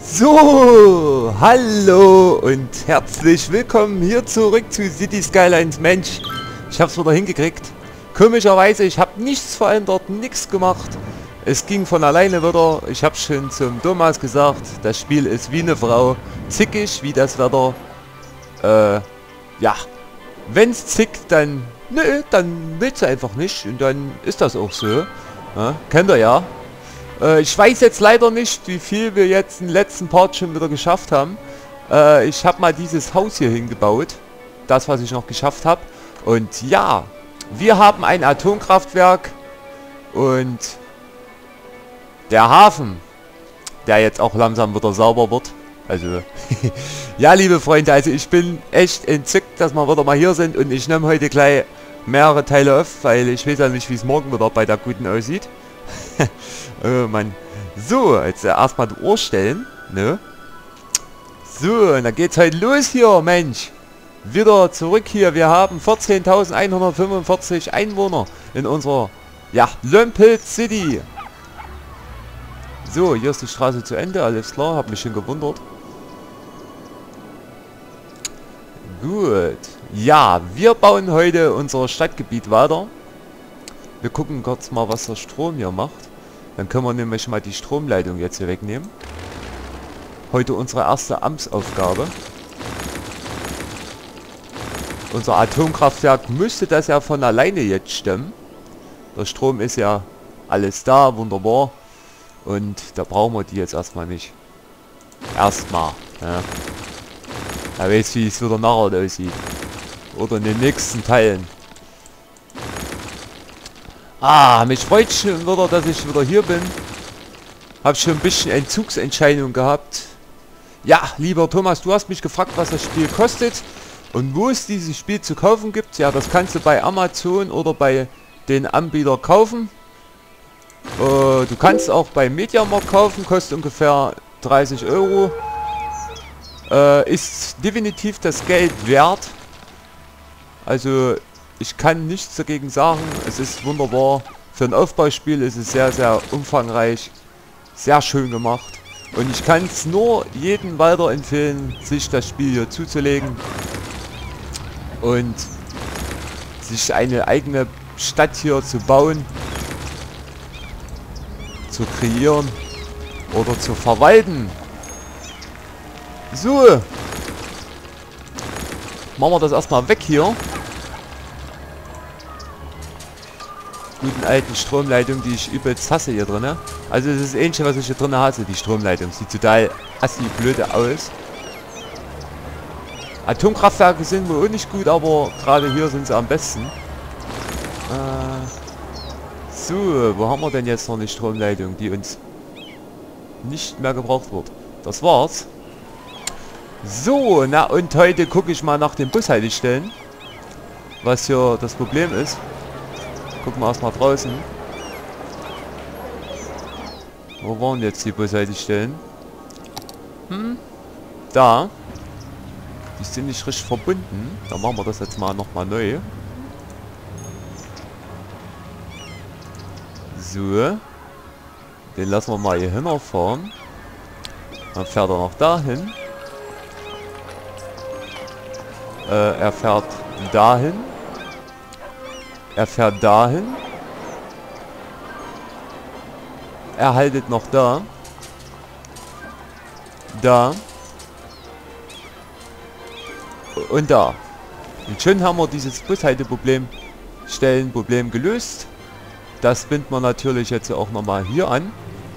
So, hallo und herzlich willkommen hier zurück zu City Skylines. Mensch, ich hab's wieder hingekriegt. Komischerweise, ich habe nichts verändert, nichts gemacht. Es ging von alleine wieder. Ich habe schon zum Thomas gesagt, das Spiel ist wie eine Frau. Zickig wie das Wetter. Ja. Wenn's zickt, dann... Nö, dann willst du einfach nicht. Und dann ist das auch so. Ja, kennt ihr ja. Ich weiß jetzt leider nicht, wie viel wir jetzt im letzten Part schon wieder geschafft haben. Ich habe mal dieses Haus hier hingebaut. Das, was ich noch geschafft habe. Und ja, wir haben ein Atomkraftwerk. Und der Hafen, der jetzt auch langsam wieder sauber wird. Also, ja, liebe Freunde, also ich bin echt entzückt, dass wir wieder mal hier sind. Und ich nehme heute gleich mehrere Teile auf, weil ich weiß ja nicht, wie es morgen wieder bei der Guten aussieht. Oh Mann. So, jetzt erstmal die Uhr stellen, ne? So, und dann geht's heute los hier, Mensch. Wieder zurück hier. Wir haben 14.145 Einwohner in unserer, ja, Lömpelt City. So, hier ist die Straße zu Ende, alles klar, hab mich schon gewundert. Gut. Ja, wir bauen heute unser Stadtgebiet weiter. Wir gucken kurz mal, was der Strom hier macht. Dann können wir nämlich mal die Stromleitung jetzt hier wegnehmen. Heute unsere erste Amtsaufgabe. Unser Atomkraftwerk müsste das ja von alleine jetzt stemmen. Der Strom ist ja alles da, wunderbar. Und da brauchen wir die jetzt erstmal nicht. Erstmal. Ja. Er weiß, wie es wieder nachher aussieht. Oder in den nächsten Teilen. Mich freut schon wieder, dass ich wieder hier bin. Hab schon ein bisschen Entzugsentscheidung gehabt. Ja, lieber Thomas, du hast mich gefragt, was das Spiel kostet. Und wo es dieses Spiel zu kaufen gibt. Ja, das kannst du bei Amazon oder bei den Anbietern kaufen. Du kannst auch bei Mediamarkt kaufen, kostet ungefähr 30 Euro. Ist definitiv das Geld wert. Also ich kann nichts dagegen sagen. Es ist wunderbar. Für ein Aufbauspiel ist es sehr, sehr umfangreich. Sehr schön gemacht. Und ich kann es nur jedem weiterempfehlen, sich das Spiel hier zuzulegen. Und sich eine eigene Stadt hier zu bauen. Zu kreieren. Oder zu verwalten. So. Machen wir das erstmal weg hier. Guten alten Stromleitung, die ich übelst hasse hier drin. Also das ist das Ähnliche, was ich hier drin hasse, die Stromleitung. Sieht total assi blöde aus. Atomkraftwerke sind wohl auch nicht gut, aber gerade hier sind sie am besten. So, wo haben wir denn jetzt noch eine Stromleitung, die uns nicht mehr gebraucht wird? Das war's. So, na und heute gucke ich mal nach den Bushaltestellen. Was hier das Problem ist. Gucken wir erstmal draußen. Wo waren jetzt die Bushaltestellen? Da. Die sind nicht richtig verbunden. Dann machen wir das jetzt mal nochmal neu. So. Den lassen wir mal hier hinfahren. Dann fährt er noch dahin. Er fährt dahin. Er fährt dahin. Er haltet noch da. Da. Und da. Und schon haben wir dieses Bushalteproblem gelöst. Das binden wir natürlich jetzt auch nochmal hier an.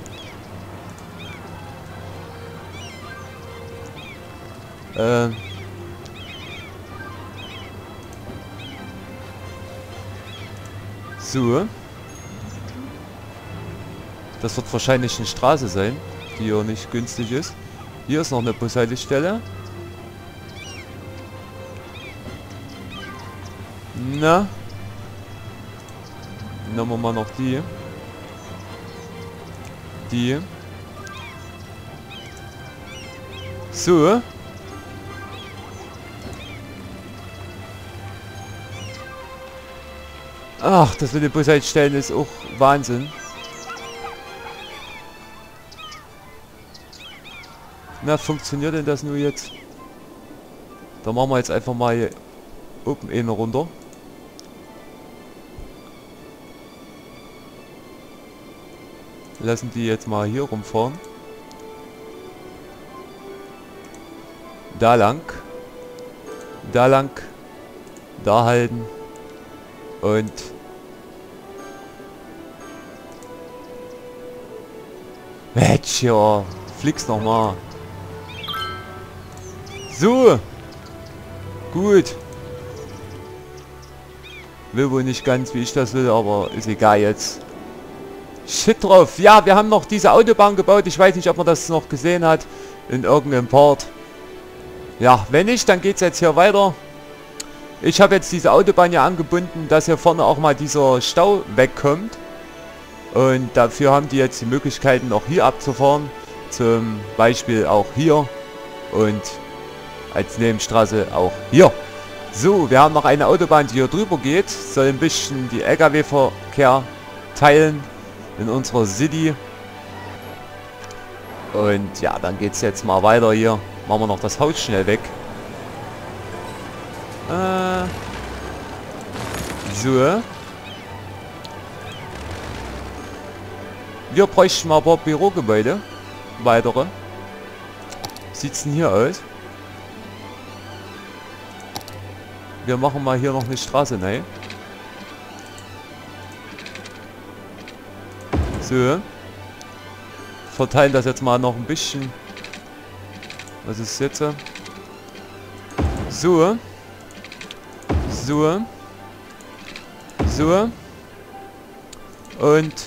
So. Das wird wahrscheinlich eine Straße sein, die hier nicht günstig ist. Hier ist noch eine Bushaltestelle. Na. Nehmen wir mal noch die. Die. So. Ach, das mit den Bushaltestellen ist auch Wahnsinn. Na, funktioniert denn das nur jetzt? Da machen wir jetzt einfach mal hier oben eine runter. Lassen die jetzt mal hier rumfahren. Da lang. Da lang. Da halten. Und Mensch, ja. Flick's nochmal. So. Gut. Will wohl nicht ganz, wie ich das will, aber ist egal jetzt. Shit drauf. Ja, wir haben noch diese Autobahn gebaut. Ich weiß nicht, ob man das noch gesehen hat. In irgendeinem Part. Ja, wenn nicht, dann geht's jetzt hier weiter. Ich habe jetzt diese Autobahn hier angebunden, dass hier vorne auch mal dieser Stau wegkommt. Und dafür haben die jetzt die Möglichkeiten, noch hier abzufahren. Zum Beispiel auch hier. Und als Nebenstraße auch hier. So, wir haben noch eine Autobahn, die hier drüber geht. Soll ein bisschen die LKW-Verkehr teilen in unserer City. Und ja, dann geht es jetzt mal weiter hier. Machen wir noch das Haus schnell weg. So. Wir bräuchten mal ein paar Bürogebäude. Weitere. Sieht's denn hier aus? Wir machen mal hier noch eine Straße, ne? So. Verteilen das jetzt mal noch ein bisschen. Was ist jetzt? So. So. So. Und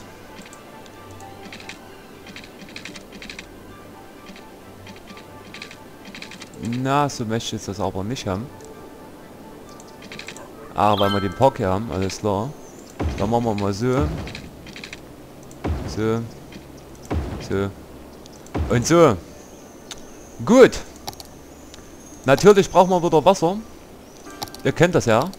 na, so möchte ich das aber nicht haben. Ah, weil wir den Park hier haben, alles klar. Dann machen wir mal so. So. So. Und so. Gut. Natürlich brauchen wir wieder Wasser. Ihr kennt das ja.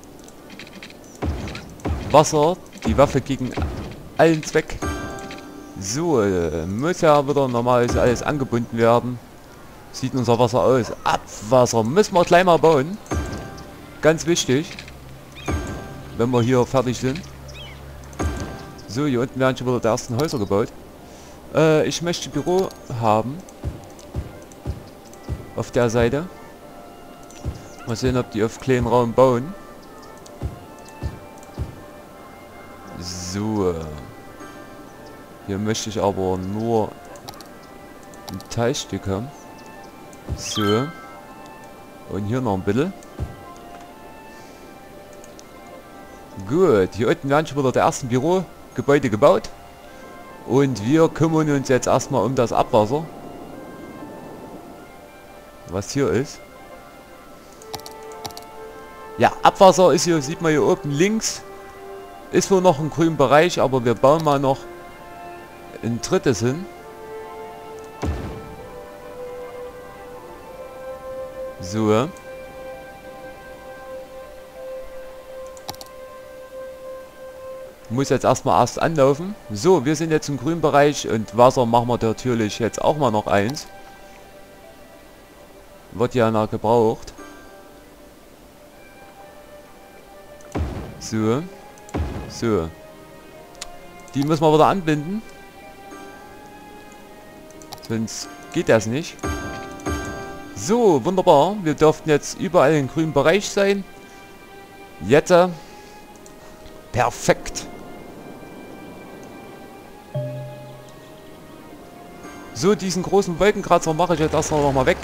Wasser, die Waffe gegen allen Zweck. So, muss ja wieder normal alles angebunden werden. Sieht unser Wasser aus. Abwasser müssen wir gleich mal bauen. Ganz wichtig. Wenn wir hier fertig sind. So, hier unten werden schon wieder die ersten Häuser gebaut. Ich möchte Büro haben. Auf der Seite. Mal sehen, ob die auf kleinen Raum bauen. So. Hier möchte ich aber nur ein Teilstück haben. So. Und hier noch ein bisschen. Gut. Hier unten werden schon wieder die ersten Bürogebäude gebaut. Und wir kümmern uns jetzt erstmal um das Abwasser. Was hier ist. Ja, Abwasser ist hier, sieht man hier oben links. Ist wohl noch ein grüner Bereich, aber wir bauen mal noch ein drittes hin. So. Muss jetzt erstmal anlaufen. So, wir sind jetzt im grünen Bereich und Wasser machen wir natürlich jetzt auch mal noch eins. Wird ja noch gebraucht. So. So. Die müssen wir wieder anbinden. Sonst geht das nicht. So, wunderbar. Wir dürften jetzt überall im grünen Bereich sein. Jetzt. Perfekt. So, diesen großen Wolkenkratzer mache ich jetzt erstmal noch mal weg.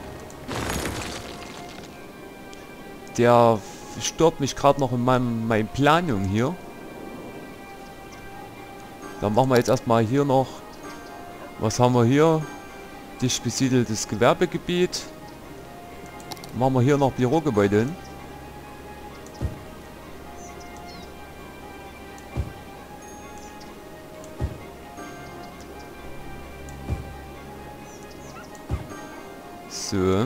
Der stört mich gerade noch in meiner Planung hier. Dann machen wir jetzt erstmal hier noch. Was haben wir hier? Dicht besiedeltes Gewerbegebiet. Machen wir hier noch Bürogebäude hin. So.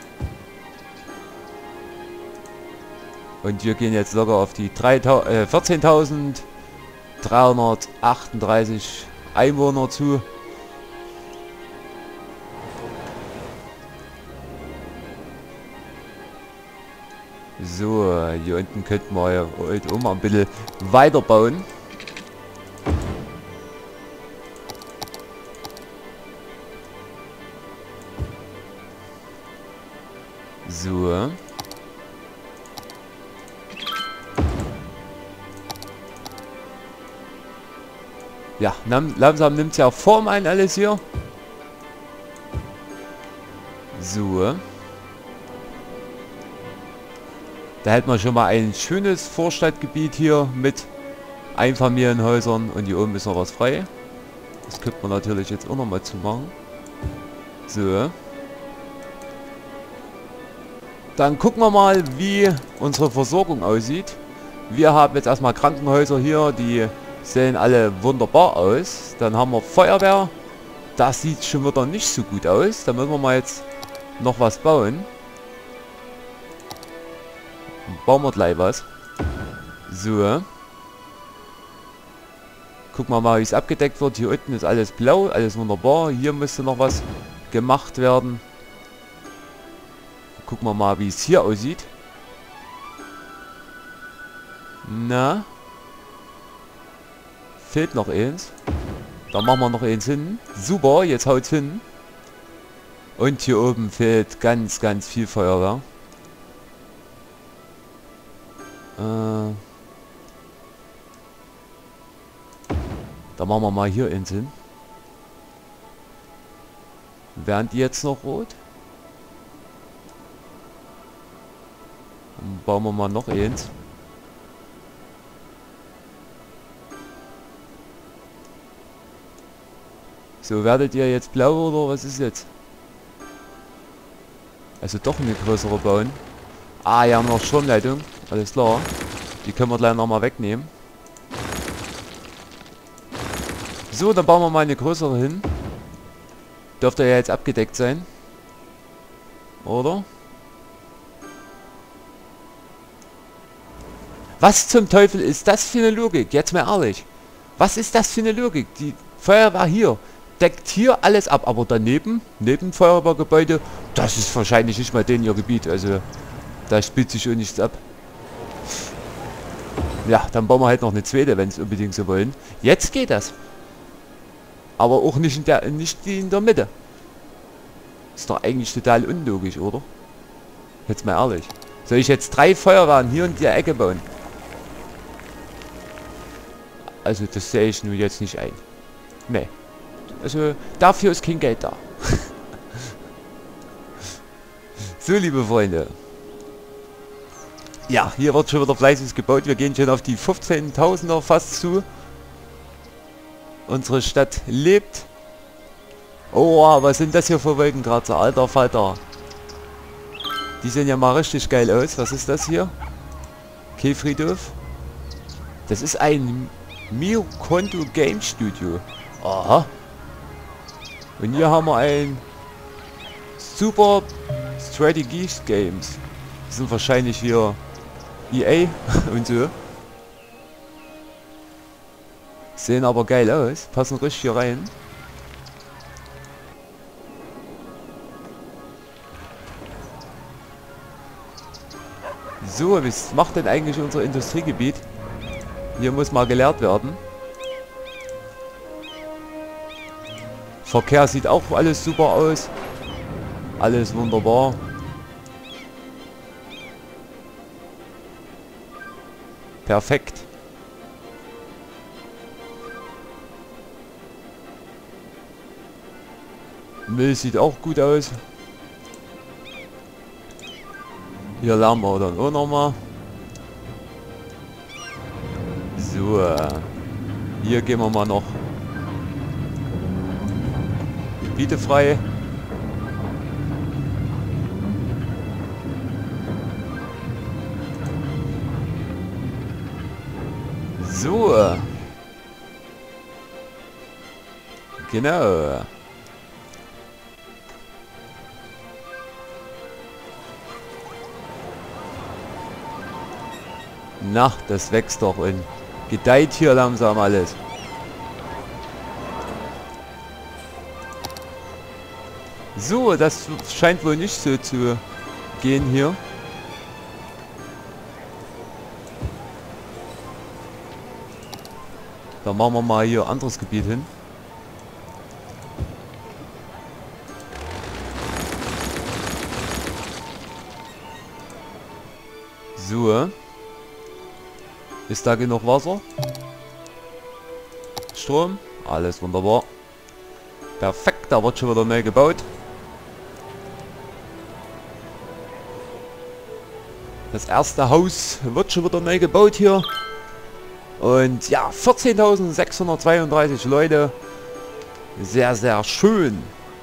Und wir gehen jetzt locker auf die 14.338 Einwohner zu. So, hier unten könnten wir ja heute auch mal ein bisschen weiterbauen. So. Ja, langsam nimmt es ja Form ein alles hier. So. Da hätten wir schon mal ein schönes Vorstadtgebiet hier mit Einfamilienhäusern und hier oben ist noch was frei. Das könnte man natürlich jetzt auch noch mal zu machen. So. Dann gucken wir mal, wie unsere Versorgung aussieht. Wir haben jetzt erstmal Krankenhäuser hier, die sehen alle wunderbar aus. Dann haben wir Feuerwehr. Das sieht schon wieder nicht so gut aus. Da müssen wir mal jetzt noch was bauen. Bauen wir gleich was. So. Gucken wir mal, wie es abgedeckt wird. Hier unten ist alles blau, alles wunderbar. Hier müsste noch was gemacht werden. Gucken wir mal, wie es hier aussieht. Na. Fehlt noch eins. Da machen wir noch eins hin. Super, jetzt haut's hin. Und hier oben fehlt ganz, ganz viel Feuerwehr. Da machen wir mal hier eins hin. Wären die jetzt noch rot? Dann bauen wir mal noch eins. So, werdet ihr jetzt blau oder was ist jetzt? Also doch eine größere bauen. Ah, hier haben wir noch Stromleitung. Alles klar. Die können wir gleich nochmal wegnehmen. So, dann bauen wir mal eine größere hin. Dürfte ja jetzt abgedeckt sein. Oder? Was zum Teufel ist das für eine Logik? Jetzt mal ehrlich. Was ist das für eine Logik? Die Feuerwehr hier deckt hier alles ab, aber daneben, neben Feuerwehrgebäude, das ist wahrscheinlich nicht mal denen ihr Gebiet. Also, da spielt sich schon nichts ab. Ja, dann bauen wir halt noch eine zweite, wenn es unbedingt so wollen. Jetzt geht das. Aber auch nicht die in der Mitte. Ist doch eigentlich total unlogisch, oder? Jetzt mal ehrlich. Soll ich jetzt 3 Feuerwehren hier in der Ecke bauen? Also das sehe ich nun jetzt nicht ein. Nee. Also dafür ist kein Geld da. So, liebe Freunde. Ja, hier wird schon wieder fleißig gebaut. Wir gehen schon auf die 15.000er fast zu. Unsere Stadt lebt. Oh, was sind das hier für Wolkenkratzer? Alter Falter. Die sehen ja mal richtig geil aus. Was ist das hier? Kehlfriedhof. Das ist ein Mio-Konto Game Studio. Aha. Und hier haben wir ein Super Strategies Games. Das sind wahrscheinlich hier EA und so. Sehen aber geil aus. Passen richtig hier rein. So, was macht denn eigentlich unser Industriegebiet? Hier muss mal geleert werden. Verkehr sieht auch alles super aus. Alles wunderbar. Perfekt. Müll sieht auch gut aus. Hier lernen wir dann auch nochmal. So. Hier gehen wir mal noch Gebiete frei. So. Genau. Na, das wächst doch und gedeiht hier langsam alles. So, das scheint wohl nicht so zu gehen hier. Dann machen wir mal hier anderes Gebiet hin. So. Ist da genug Wasser? Strom? Alles wunderbar. Perfekt, da wird schon wieder neu gebaut. Das erste Haus wird schon wieder neu gebaut hier. Und ja, 14.632 Leute. Sehr, sehr schön.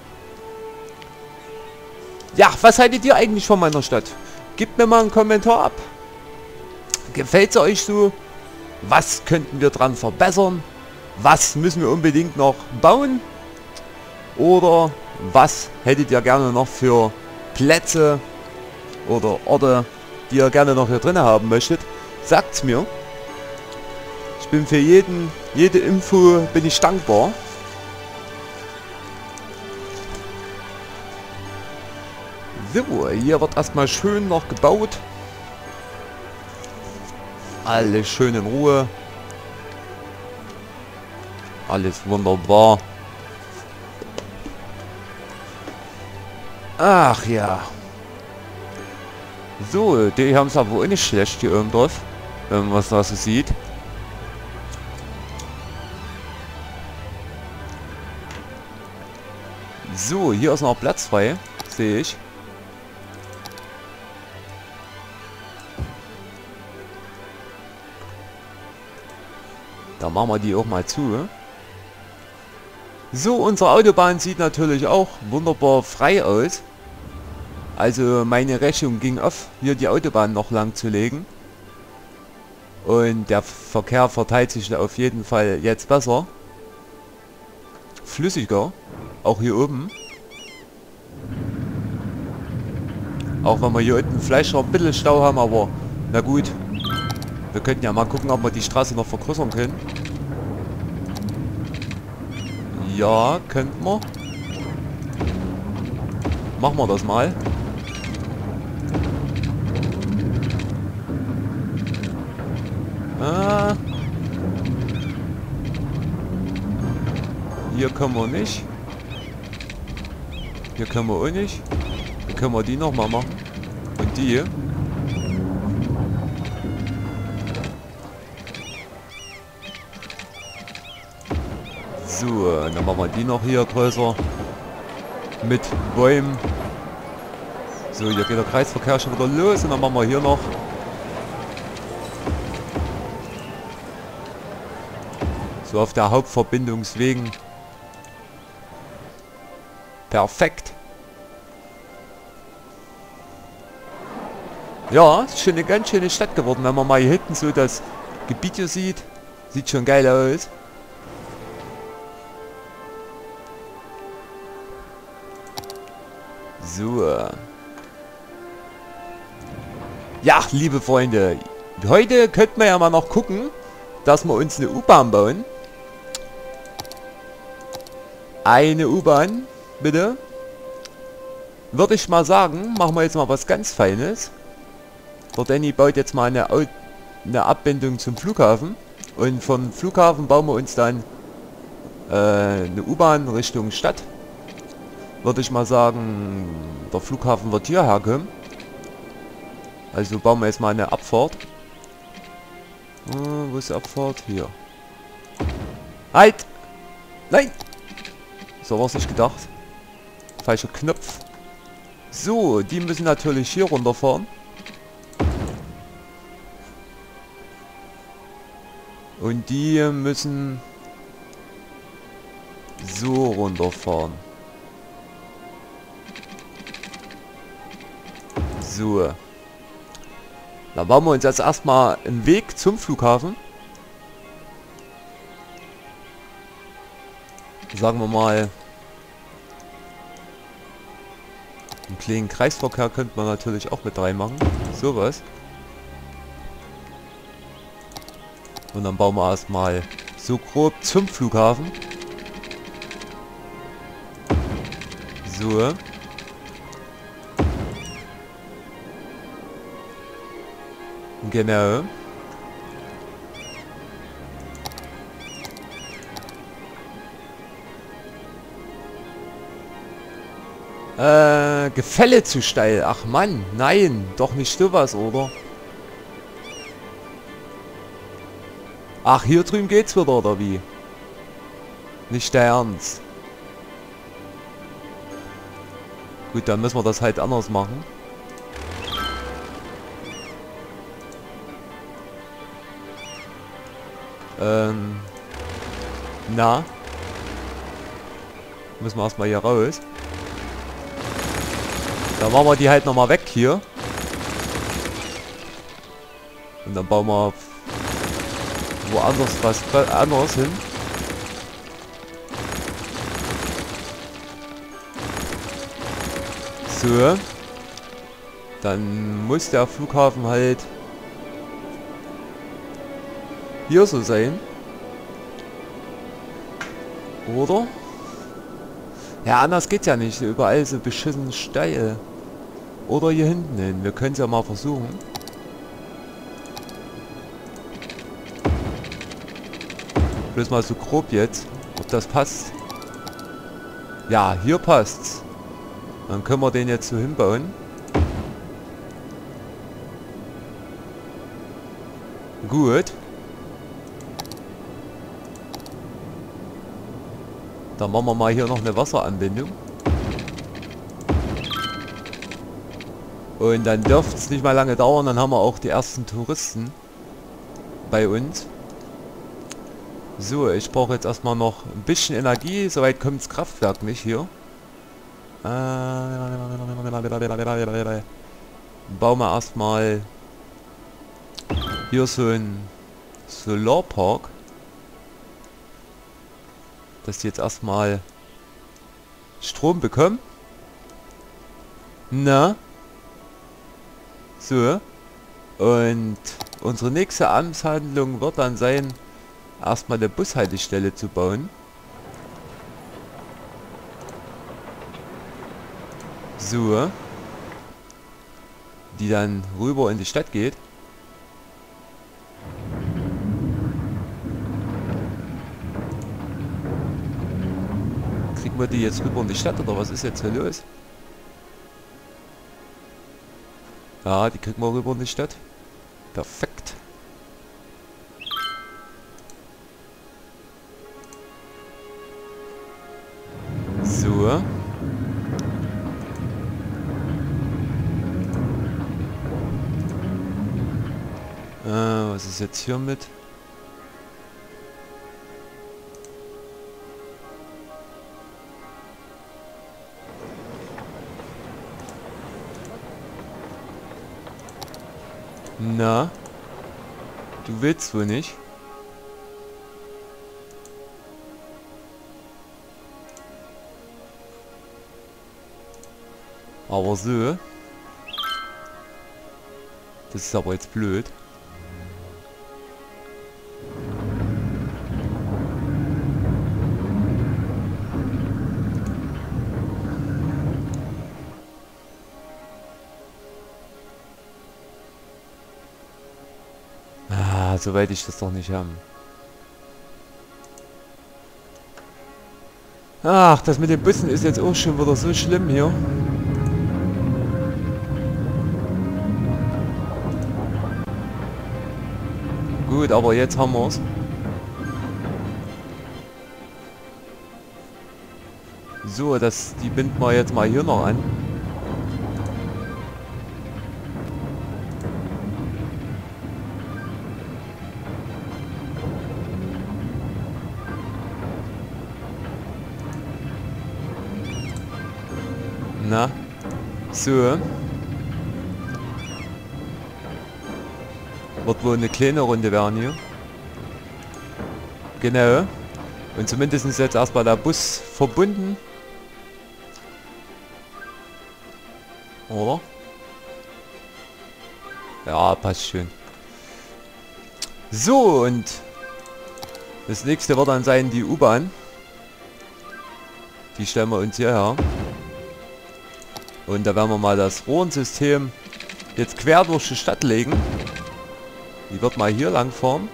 Ja, was haltet ihr eigentlich von meiner Stadt? Gebt mir mal einen Kommentar ab. Gefällt sie euch so? Was könnten wir dran verbessern? Was müssen wir unbedingt noch bauen? Oder was hättet ihr gerne noch für Plätze oder Orte, die ihr gerne noch hier drin haben möchtet? Sagt's mir. Ich bin für jede Info bin ich dankbar. So, hier wird erstmal schön noch gebaut. Alles schön in Ruhe. Alles wunderbar. Ach ja. So, die haben es aber auch nicht schlecht hier oben drauf. Wenn man was da so sieht. So, hier ist noch Platz frei. Sehe ich. Da machen wir die auch mal zu. So, unsere Autobahn sieht natürlich auch wunderbar frei aus. Also meine Rechnung ging auf, hier die Autobahn noch lang zu legen. Und der Verkehr verteilt sich da auf jeden Fall jetzt besser. Flüssiger. Auch hier oben. Auch wenn wir hier unten vielleicht noch ein bisschen Stau haben, aber na gut. Wir könnten ja mal gucken, ob wir die Straße noch vergrößern können. Ja, könnten wir. Machen wir das mal. Ah. Hier können wir nicht. Hier können wir auch nicht. Hier können wir die nochmal machen. Und die hier. So, dann machen wir die noch hier größer. Mit Bäumen. So, hier geht der Kreisverkehr schon wieder los. Und dann machen wir hier noch. So auf der Hauptverbindungswegen. Perfekt. Ja, ist schon eine ganz schöne Stadt geworden. Wenn man mal hier hinten so das Gebiet hier sieht. Sieht schon geil aus. So. Ja, liebe Freunde. Heute könnten wir ja mal noch gucken, dass wir uns eine U-Bahn bauen. Eine U-Bahn, bitte. Würde ich mal sagen, machen wir jetzt mal was ganz Feines. Der Danny baut jetzt mal eine Abbindung zum Flughafen. Und vom Flughafen bauen wir uns dann eine U-Bahn Richtung Stadt. Würde ich mal sagen, der Flughafen wird hierher kommen. Also bauen wir jetzt mal eine Abfahrt. Wo ist die Abfahrt? Hier. Halt! Nein! So war es nicht gedacht. Falscher Knopf. So, die müssen natürlich hier runterfahren. Und die müssen so runterfahren. So. Dann bauen wir uns jetzt erstmal einen Weg zum Flughafen. Sagen wir mal, einen kleinen Kreisverkehr könnte man natürlich auch mit reinmachen. Sowas. Und dann bauen wir erstmal so grob zum Flughafen. So. Genau. Gefälle zu steil. Ach Mann, nein, doch nicht sowas, oder? Ach, hier drüben geht's wieder, oder wie? Nicht der Ernst. Gut, dann müssen wir das halt anders machen. Na? Müssen wir erstmal hier raus. Dann machen wir die halt nochmal weg hier. Und dann bauen wir woanders was anderes hin. So. Dann muss der Flughafen halt hier so sein. Oder? Ja, anders geht's ja nicht. Überall so beschissen steil. Oder hier hinten hin. Wir können es ja mal versuchen. Bloß mal so grob jetzt, ob das passt. Ja, hier passt's. Dann können wir den jetzt so hinbauen. Gut. Dann machen wir mal hier noch eine Wasseranbindung. Und dann dürfte es nicht mal lange dauern, dann haben wir auch die ersten Touristen bei uns. So, ich brauche jetzt erstmal noch ein bisschen Energie. Soweit kommt das Kraftwerk nicht hier. Bauen wir erstmal hier so ein Solarpark. Dass die jetzt erstmal Strom bekommen. Na? So. Und unsere nächste Amtshandlung wird dann sein, erstmal eine Bushaltestelle zu bauen. So. Die dann rüber in die Stadt geht. Kriegen wir die jetzt rüber in die Stadt oder was ist jetzt hier los? Ja, die kriegen wir rüber in die Stadt. Perfekt. So. Was ist jetzt hier mit? Na? Du willst wohl nicht? Aber so. Das ist aber jetzt blöd. Ah, soweit ich das doch nicht haben. Ach, das mit den Bussen ist jetzt auch schon wieder so schlimm hier. Gut, aber jetzt haben wir es. So, die binden wir jetzt mal hier noch an. Na, so. Wird wohl eine kleine Runde werden hier. Genau. Und zumindest ist jetzt erstmal der Bus verbunden. Oder? Ja, passt schön. So, und das nächste wird dann sein die U-Bahn. Die stellen wir uns hierher. Und da werden wir mal das Rohrensystem jetzt quer durch die Stadt legen. Die wird mal hier lang fahren.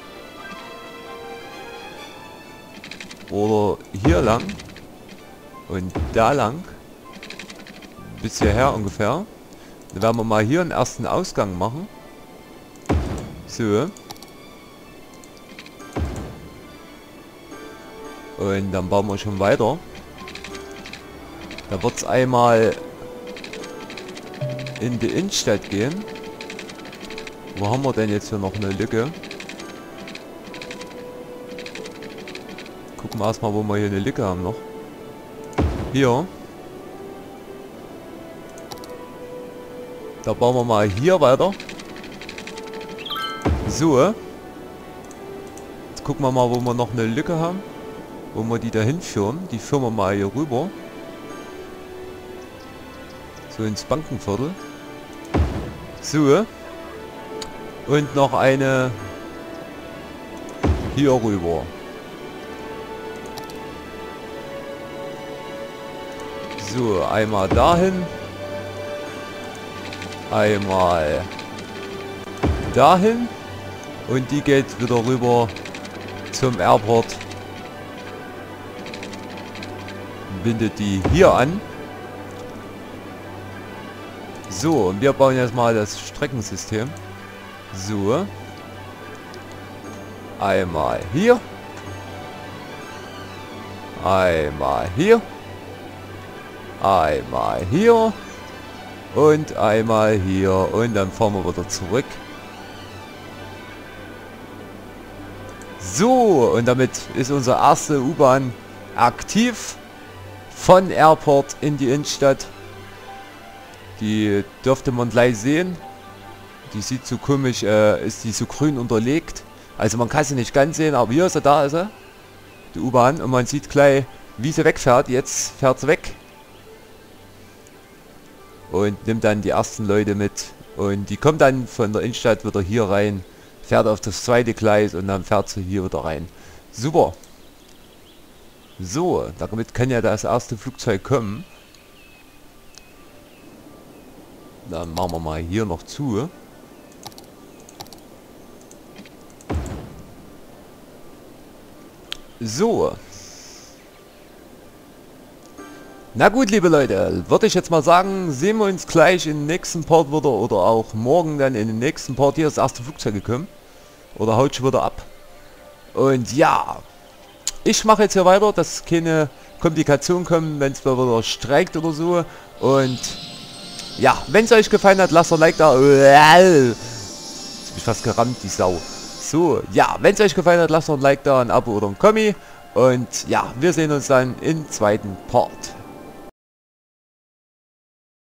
Oder hier lang. Und da lang. Bis hierher ungefähr. Dann werden wir mal hier einen ersten Ausgang machen. So. Und dann bauen wir schon weiter. Da wird es einmal in die Innenstadt gehen. Wo haben wir denn jetzt hier noch eine Lücke? Gucken wir erstmal, wo wir hier eine Lücke haben noch. Hier. Da bauen wir mal hier weiter. So. Jetzt gucken wir mal, wo wir noch eine Lücke haben. Wo wir die da hinführen. Die führen wir mal hier rüber. So ins Bankenviertel. So. Und noch eine hier rüber. So, einmal dahin. Einmal dahin. Und die geht wieder rüber zum Airport. Bindet die hier an. So, und wir bauen jetzt mal das Streckensystem. So. Einmal hier. Einmal hier. Einmal hier. Und einmal hier. Und dann fahren wir wieder zurück. So, und damit ist unsere erste U-Bahn aktiv. Von Airport in die Innenstadt. Die dürfte man gleich sehen. Die sieht so komisch, ist die so grün unterlegt. Also man kann sie nicht ganz sehen, aber hier ist sie, da ist sie. Die U-Bahn. Und man sieht gleich, wie sie wegfährt. Jetzt fährt sie weg. Und nimmt dann die ersten Leute mit. Und die kommt dann von der Innenstadt wieder hier rein. Fährt auf das zweite Gleis und dann fährt sie hier wieder rein. Super. So, damit kann ja das erste Flugzeug kommen. Dann machen wir mal hier noch zu. So. Na gut, liebe Leute, würde ich jetzt mal sagen, sehen wir uns gleich im nächsten Part wieder oder auch morgen dann in den nächsten Part. Hier ist das erste Flugzeug gekommen. Oder haut schon wieder ab. Und ja, ich mache jetzt hier weiter, dass keine Komplikationen kommen, wenn es wieder streikt oder so. Und ja, wenn es euch gefallen hat, lasst ein Like da. Jetzt bin ich fast gerammt, die Sau. So, ja, wenn es euch gefallen hat, lasst ein Like da, ein Abo oder ein Kommi. Und ja, wir sehen uns dann im zweiten Part.